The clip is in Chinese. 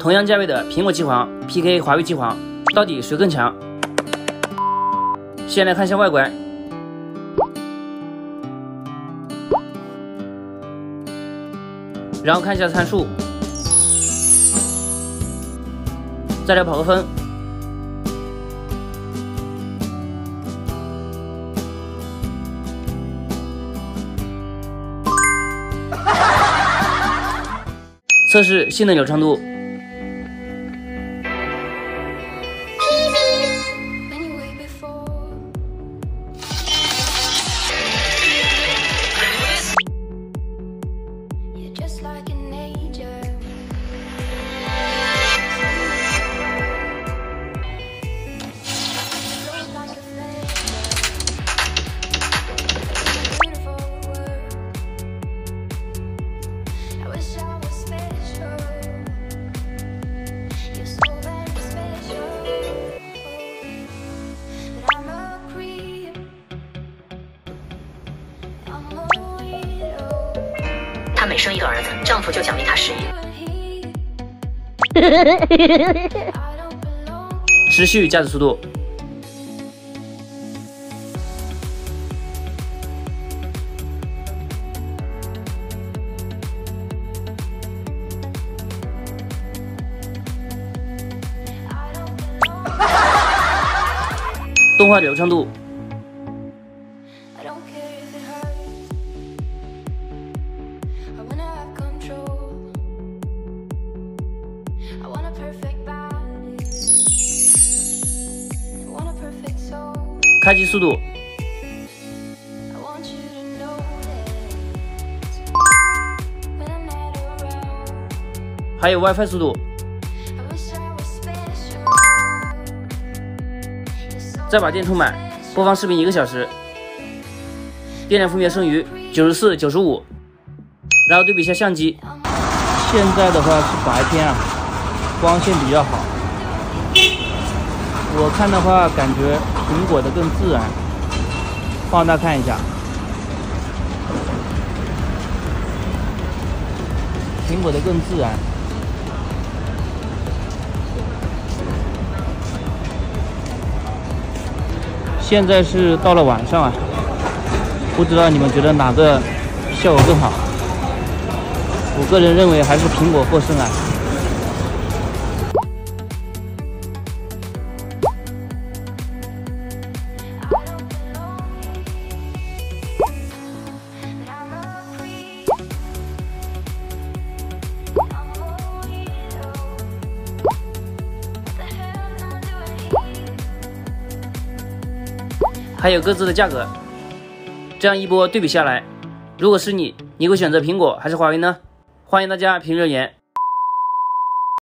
同样价位的苹果机皇 PK 华为机皇，到底谁更强？先来看一下外观，然后看一下参数，再来跑个分。测试性能流畅度。 她每生一个儿子，丈夫就奖励她10亿。 持续加载速度。动画流畅度。开机速度。还有 WiFi 速度。再把电充满，播放视频1个小时，电量分别剩余94、95。然后对比一下相机， 现在的话是白天啊，光线比较好。我看的话，感觉苹果的更自然。放大看一下，苹果的更自然。现在是到了晚上啊，不知道你们觉得哪个效果更好？我个人认为还是苹果获胜啊。 还有各自的价格，这样一波对比下来，如果是你会选择苹果还是华为呢？欢迎大家评论留言。